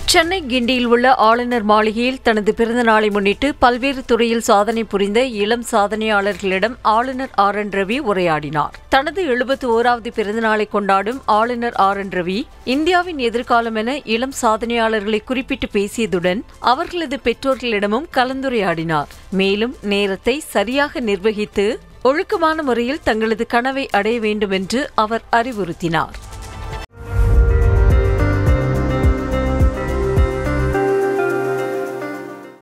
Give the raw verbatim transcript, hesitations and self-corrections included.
சென்னை கிண்டியில் உள்ள ஆளுநர் மாளிகையில் தனது பிறந்த நாளை முன்னிட்டு பல்வேறு துறையில் சாதனை புரிந்த இளம் சாதனையாளர்களிடம் ஆளுநர் ஆர் என் ரவி உரையாடினார். தனது எழுபத்தி ஓராவது பிறந்த நாளை கொண்டாடும் ஆளுநர் ஆர் என் ரவி இந்தியாவின் எதிர்காலம் என இளம் சாதனையாளர்களை குறிப்பிட்டு பேசியதுடன் அவர்களது பெற்றோர்களிடமும் கலந்துரையாடினார். மேலும் நேரத்தை சரியாக நிர்வகித்து ஒழுக்கமான முறையில் தங்களது கனவை அடைய வேண்டும் என்று அவர் அறிவுறுத்தினார்.